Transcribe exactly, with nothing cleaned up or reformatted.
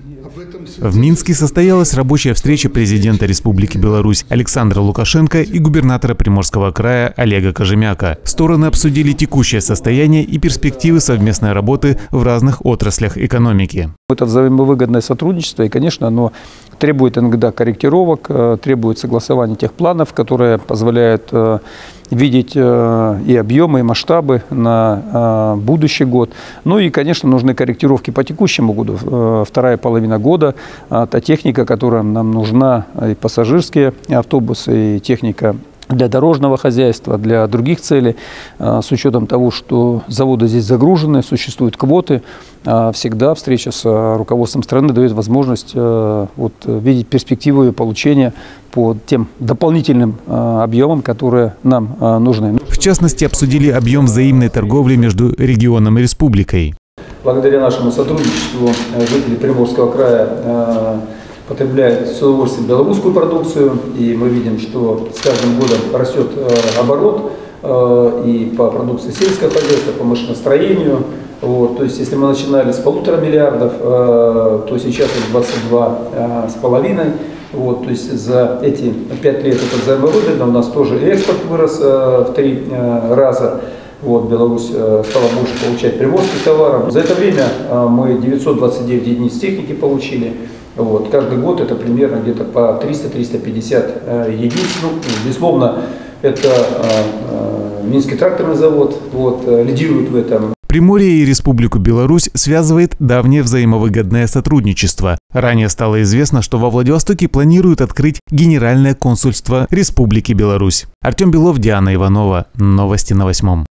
В Минске состоялась рабочая встреча президента Республики Беларусь Александра Лукашенко и губернатора Приморского края Олега Кожемяка. Стороны обсудили текущее состояние и перспективы совместной работы в разных отраслях экономики. Это взаимовыгодное сотрудничество, и, конечно, оно требует иногда корректировок, требует согласования тех планов, которые позволяют видеть и объемы, и масштабы на будущий год. Ну и, конечно, нужны корректировки по текущему году. Вторая половина года, та техника, которая нам нужна, и пассажирские автобусы, и техника для дорожного хозяйства, для других целей, с учетом того, что заводы здесь загружены, существуют квоты, всегда встреча с руководством страны дает возможность вот, видеть перспективу получения по тем дополнительным объемам, которые нам нужны. В частности, обсудили объем взаимной торговли между регионом и республикой. Благодаря нашему сотрудничеству жители Приморского края потребляют с удовольствием белорусскую продукцию, и мы видим, что с каждым годом растет оборот и по продукции сельского хозяйства, по машиностроению. Вот, то есть, если мы начинали с полутора миллиардов, то сейчас это двадцать два с половиной. Вот, то есть за эти пять лет это взаимовыгодно. У нас тоже экспорт вырос в три раза. Вот, Беларусь стала больше получать приморских товаров. За это время мы девятьсот двадцать девять единиц техники получили. Вот, каждый год это примерно где-то по триста — триста пятьдесят единиц. Ну, безусловно, это э, Минский тракторный завод вот, лидирует в этом. Приморье и Республику Беларусь связывает давнее взаимовыгодное сотрудничество. Ранее стало известно, что во Владивостоке планируют открыть Генеральное консульство Республики Беларусь. Артем Белов, Диана Иванова. Новости на восьмом.